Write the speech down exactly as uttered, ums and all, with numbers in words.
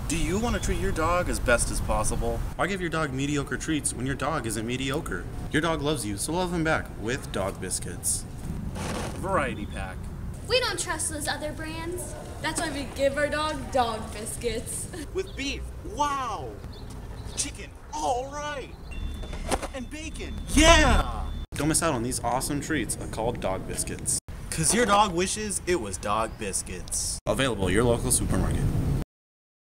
Do you want to treat your dog as best as possible? Why give your dog mediocre treats when your dog isn't mediocre? Your dog loves you, so love him back with Dog Biscuits. Variety pack. We don't trust those other brands. That's why we give our dog Dog Biscuits. With beef, wow! Chicken, all right! And bacon, yeah! Don't miss out on these awesome treats called Dog Biscuits. Cause your dog wishes it was Dog Biscuits. Available at your local supermarket.